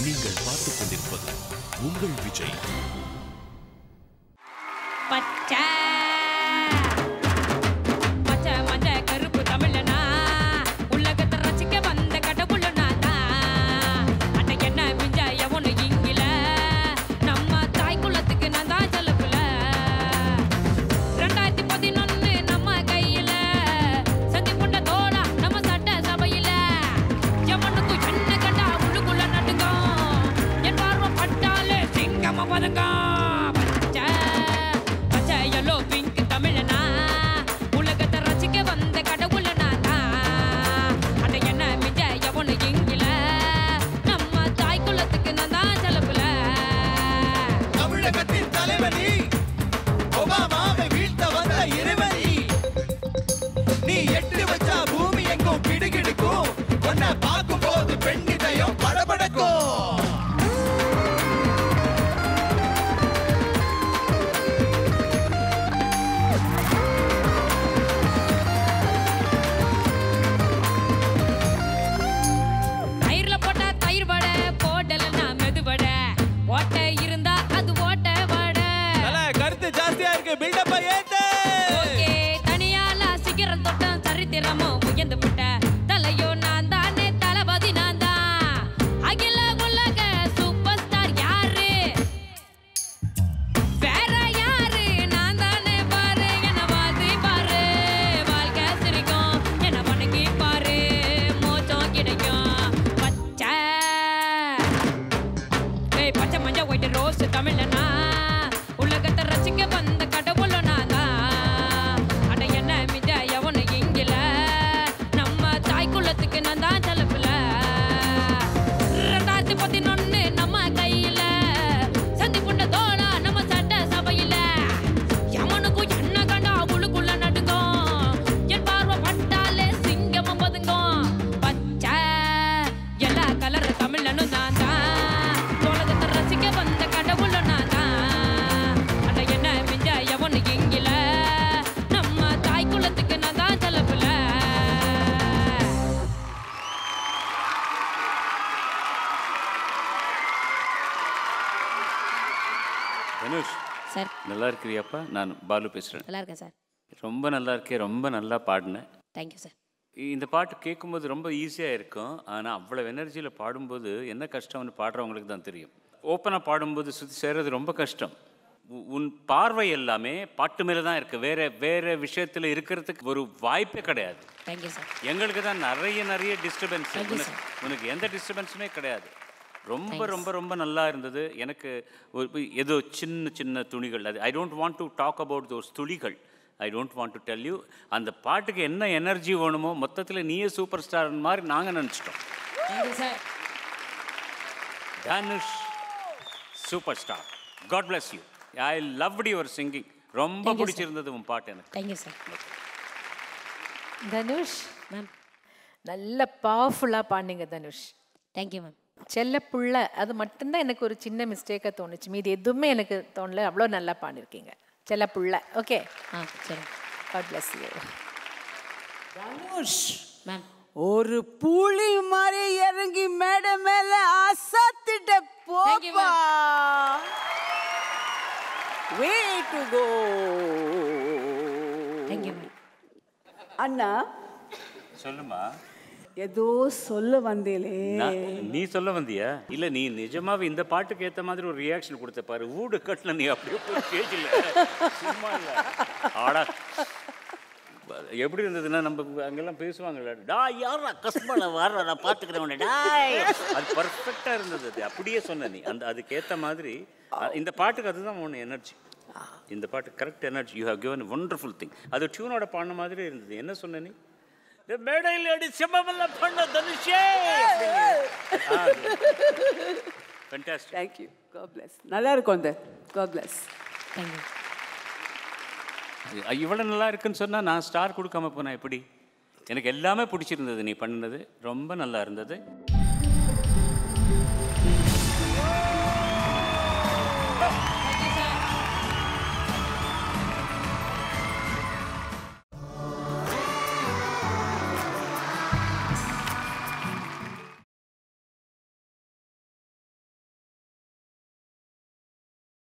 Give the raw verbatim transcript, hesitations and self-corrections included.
நீங்கள் பார்த்துக் கொண்டிருப்பது உங்கள் விஜய். பச்சை பச்சை மஞ்ச கருப்பு தமிழனா உலகத்தை ரசிக்க வந்த கடவுளனா தான். அட்ட என்ன மிஞ்ச எவனு இங்கில நம்ம தாய் குலத்துக்கு நான் தான் செலவுல. ரெண்டாயிரத்தி பதினொன்னு நம்ம கையில சந்தி கொண்ட தோடா நம்ம சட்ட சபையில. எவனுக்கு என்ன கண்டா உள்ளுக்குள்ள நடுங்கும், என் பார்வை பட்டாலே சிங்கமா பதங்கும். உலகத்தை ரசிக்க வந்த கடவுளனா தான். அட என்ன மிஞ்ச எவனு இங்கில நம்ம தாய் குலத்துக்கு நான் தான் செலவுல. தமிழகத்தின் தலைவனி ஒபாமாவை வீழ்த்த வந்த இருவரி. நீ எட்டு வச்சா பூமி எங்கும் கிடுகிடுக்கும், உன்னை பார்க்கும் போது பெண் இதயம் படபடக்கும். ஓட்ட இருந்தா அது ஓட்ட வட. கருத்து ஜாஸ்தியா இருக்கு, பில்டப் ஏத்து. ஓகே தனியால சிகரம் தொட்டம் சரித்திரமோ உயர்ந்து விட்ட தலையோ நான் தானே, தளபதி நான் தான். அகில உலக சூப்பர் ஸ்டார் யாரு வேற யாரு, நான் தானே பாரு. என்ன வாசி பாரு, வாழ்க்கை சிரிக்கும், என்ன வணங்கி பாரு, மோச்சம் கிடைக்கும். பச்சை பச்சை மஞ்ச ஒயிட் ரோஸ் தமிழனா உலகத்தை ரசிக்க வந்த கடவுளனா தான். அட என்ன மிஞ்ச எவனு இங்கில நம்ம தாய் குலத்துக்கு நான் தான் செலவுல. ரெண்டாயிரத்தி பதினொன்னு நம்ம கையில சந்தி புண்ட தோடா நம்ம சட்ட சபையில. எவனுக்கும் என்ன கண்டா உள்ளுக்குள்ள நடுங்கும், என் பார்வை பட்டாலே சிங்கமா பதுங்கும். பச்சை எல்லா கலர் தமிழனும் நான் தான். வந்த கடவுளனா தான். அட என்ன மிஞ்ச எவனு இங்கில நம்ம தாய் குலத்துக்கு நான் தான் செலவுல. தனுஷ் சார் நல்லா இருக்கிறியாப்பா? நான் பாலு பேசுகிறேன். நல்லா இருக்கேன் சார். ரொம்ப நல்லா இருக்கே, ரொம்ப நல்லா பாடினேன். Thank you sir. இந்த பாட்டு கேட்கும்போது ரொம்ப ஈஸியாக இருக்கும், ஆனால் அவ்வளோ எனர்ஜியில் பாடும்போது என்ன கஷ்டம்னு பாடுறவங்களுக்கு தான் தெரியும். ஓப்பனாக பாடும்போது சுற்றி சேர்றது ரொம்ப கஷ்டம். உன் பார்வை எல்லாமே பாட்டு மேலே தான் இருக்குது, வேறு வேறு விஷயத்தில் இருக்கிறதுக்கு ஒரு வாய்ப்பே கிடையாது. Thank you sir. எங்களுக்கு தான் நிறைய நிறைய டிஸ்டர்பன்ஸ், உனக்கு உனக்கு எந்த டிஸ்டர்பன்ஸுமே கிடையாது. ரொம்ப ரொம்ப ரொம்ப நல்லா இருந்தது. எனக்கு ஒரு ஏதோ சின்ன சின்ன துணிகள், அது I don't want to talk about those துளிகள். I don't want to tell you. அந்த பாட்டுக்கு என்ன எனர்ஜி வேணுமோ மொத்தத்தில் நீயே சூப்பர் ஸ்டார் மாதிரி நாங்கள் நினச்சிட்டோம். Dhanush super star. God bless you. I loved your singing. ரொம்ப பிடிச்சிருந்தது உன் பாட்டு எனக்கு. Thank you sir. தனுஷ் மேம் நல்ல பவர்ஃபுல்லாக பாடினீங்க தனுஷ். Thank you ma'am. செல்ல புள்ள அது மட்டும்தான் எனக்கு ஒரு சின்ன மிஸ்டேக்காக தோணுச்சு, மீது எதுவுமே எனக்கு தோணல. அவ்வளோ நல்லா பாடிருக்கீங்க செல்ல புள்ள. ஓகே ஆ சரி. God bless you. Dhanush ma'am ஒரு புலி மாதிரி இறங்கி மேடை மேல அசத்திட்ட போப்பா. Way to go. Thank you ma'am. அண்ணா சொல்லுமா. ஏதோ சொல்ல வந்தேலே. நீ சொல்ல வந்தியா? இல்ல நீ நிஜமாவே இந்த பாட்டுக்கு ஏத்த மாதிரி ஒரு ரியாக்ஷன் கொடுத்த பாரு. ஊடு கட்டல நீ அப்படியே கேட்கல. சும்மா இல்ல ஆடா. எப்படி இருந்ததுன்னா நம்ம அங்கெல்லாம் பேசுவாங்கல்ல, டா யாரா கஸ்மல வர்ற நான் பார்த்துக்கிறேன் டாய், அது பர்ஃபெக்டாக இருந்தது. அது அப்படியே சொன்ன நீ அந்த அதுக்கேற்ற மாதிரி இந்த பாட்டுக்கு அதுதான் ஒன்று எனர்ஜி. இந்த பாட்டு correct energy. You have given wonderful thing. அது டியூனோட பாடின மாதிரி இருந்தது. என்ன சொன்ன நீ? மேடையில் அடி செம்மல்ல பண்ண தனுஷே. Fantastic. Thank you. God bless. நல்லா இருக்கும் அந்த. God bless. தேங்க்யூ. இவ்வளோ நல்லா இருக்குன்னு சொன்னால் நான் ஸ்டார் கொடுக்காம போனேன் எப்படி? எனக்கு எல்லாமே பிடிச்சிருந்தது நீ பண்ணினது. ரொம்ப நல்லா இருந்தது.